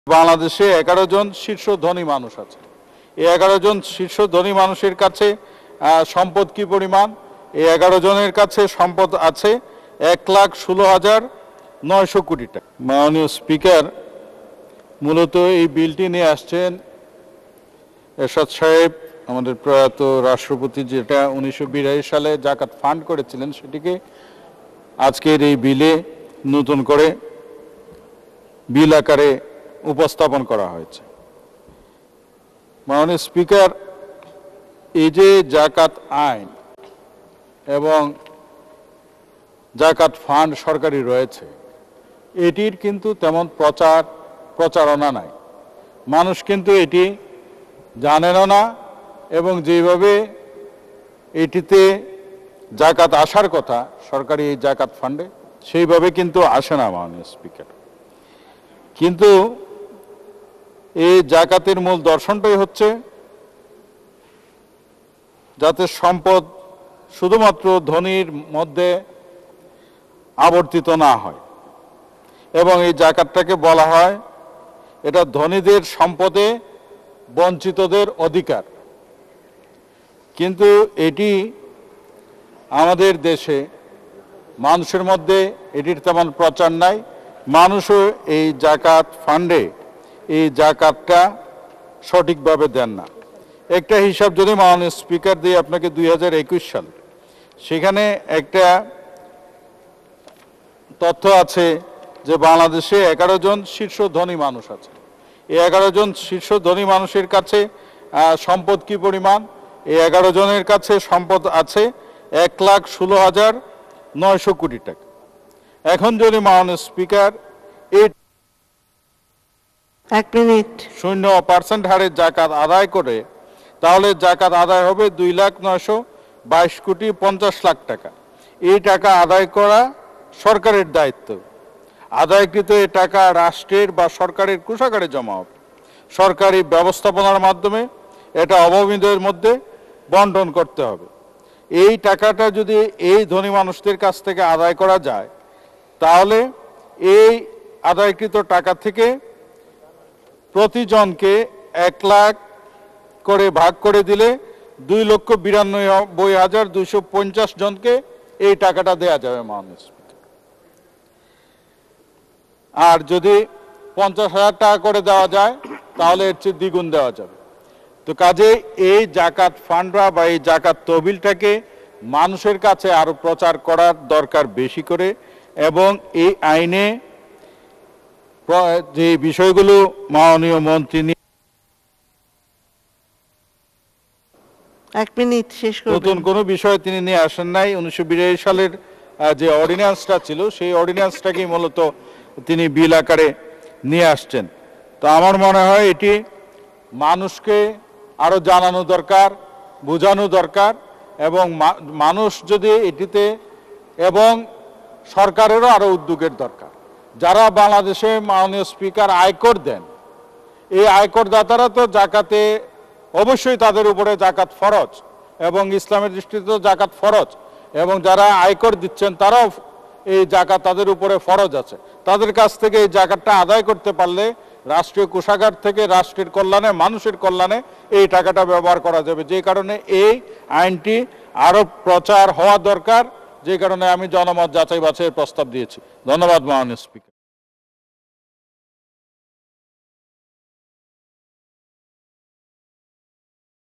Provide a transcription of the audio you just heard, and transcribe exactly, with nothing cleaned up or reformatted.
বাংলাদেশে এগারো জন শীর্ষ ধনী মানুষ আছে। এই এগারো জন শীর্ষ ধনী মানুষের কাছে সম্পদ কি পরিমাণ? এই এগারো জনের কাছে সম্পদ আছে এক লাখ ষোলো হাজার নয়শো কোটি টাকা। মাননীয় স্পিকার, মূলত এই বিলটি নিয়ে আসছেন এরশাদ সাহেব, আমাদের প্রয়াত রাষ্ট্রপতি, যেটা উনিশশো বিরাশি সালে জাকাত ফান্ড করেছিলেন, সেটিকে আজকের এই বিলে নতুন করে বিল আকারে উপস্থাপন করা হয়েছে। মাননীয় স্পিকার, এই যে জাকাত আইন এবং জাকাত ফান্ড সরকারি রয়েছে, এটির কিন্তু তেমন প্রচার প্রচারণা নাই। মানুষ কিন্তু এটি জানেনও না, এবং যেভাবে এটিতে জাকাত আসার কথা সরকারি এই জাকাত ফান্ডে, সেইভাবে কিন্তু আসে না মাননীয় স্পিকার। কিন্তু এই জাকাতের মূল দর্শনটাই হচ্ছে যাতে সম্পদ শুধুমাত্র ধনীর মধ্যে আবর্তিত না হয়, এবং এই জাকাতটাকে বলা হয় এটা ধনীদের সম্পদে বঞ্চিতদের অধিকার। কিন্তু এটি আমাদের দেশে মানুষের মধ্যে এটির তেমন প্রচার নাই। মানুষও এই জাকাত ফান্ডে এই জাকাতটা সঠিকভাবে দেন না। একটা হিসাব যদি মাননীয় স্পিকার দিয়ে আপনাকে দুই হাজার একুশ সাল, সেখানে একটা তথ্য আছে যে বাংলাদেশে এগারো জন শীর্ষ ধনী মানুষ আছে। এই এগারো জন শীর্ষ ধনী মানুষের কাছে সম্পদ কি পরিমাণ? এই এগারো জনের কাছে সম্পদ আছে এক লাখ ষোলো হাজার নয়শো কোটি টাকা। এখন যদি মাননীয় স্পিকার এই এক মিনিট শূন্য পার্সেন্ট হারে জাকাত আদায় করে, তাহলে জাকাত আদায় হবে দুই লাখ নয়শো বাইশ কোটি পঞ্চাশ লাখ টাকা। এই টাকা আদায় করা সরকারের দায়িত্ব। আদায়কৃত এই টাকা রাষ্ট্রের বা সরকারের কোষাগারে জমা হবে। সরকারি ব্যবস্থাপনার মাধ্যমে এটা অবৈধদের মধ্যে বন্টন করতে হবে। এই টাকাটা যদি এই ধনী মানুষদের কাছ থেকে আদায় করা যায়, তাহলে এই আদায়কৃত টাকা থেকে প্রতিজনকে এক লাখ করে ভাগ করে দিলে দুই লক্ষ বিরানব্বই হাজার দুইশো পঞ্চাশ জনকে এই টাকাটা দেয়া যাবে মাননীয় স্পিকার। আর যদি পঞ্চাশ হাজার টাকা করে দেওয়া যায়, তাহলে এর চেয়ে দ্বিগুণ দেওয়া যাবে। তো কাজে এই জাকাত ফান্ডরা বা এই জাকাত তহবিলটাকে মানুষের কাছে আরো প্রচার করার দরকার বেশি করে, এবং এই আইনে যে বিষয়গুলো মাননীয় মন্ত্রী এক মিনিট শেষ করবেন, নতুন কোনো বিষয় তিনি নিয়ে আসেন নাই। উনিশশো বিরাশি সালের যে অর্ডিন্যান্সটা ছিল, সেই অর্ডিন্যান্সটাকেই মূলত তিনি বিল আকারে নিয়ে আসছেন। তো আমার মনে হয় এটি মানুষকে আরো জানানো দরকার, বোঝানো দরকার, এবং মানুষ যদি এটিতে, এবং সরকারেরও আরো উদ্যোগের দরকার। যারা বাংলাদেশে মাননীয় স্পিকার আয়কর দেন, এই আয়কর দাতারা তো জাকাতে অবশ্যই তাদের উপরে জাকাত ফরজ, এবং ইসলামের দৃষ্টিতে জাকাত ফরজ, এবং যারা আয়কর দিচ্ছেন তারাও এই জাকাত তাদের উপরে ফরজ আছে। তাদের কাছ থেকে এই জাকাতটা আদায় করতে পারলে রাষ্ট্রীয় কোষাগার থেকে রাষ্ট্রের কল্যাণে, মানুষের কল্যাণে এই টাকাটা ব্যবহার করা যাবে। যে কারণে এই আইনটি আরো প্রচার হওয়া দরকার, যে কারণে আমি জনমত যাচাই বাছাইয়ের প্রস্তাব দিয়েছি। ধন্যবাদ মাননীয় স্পিকার।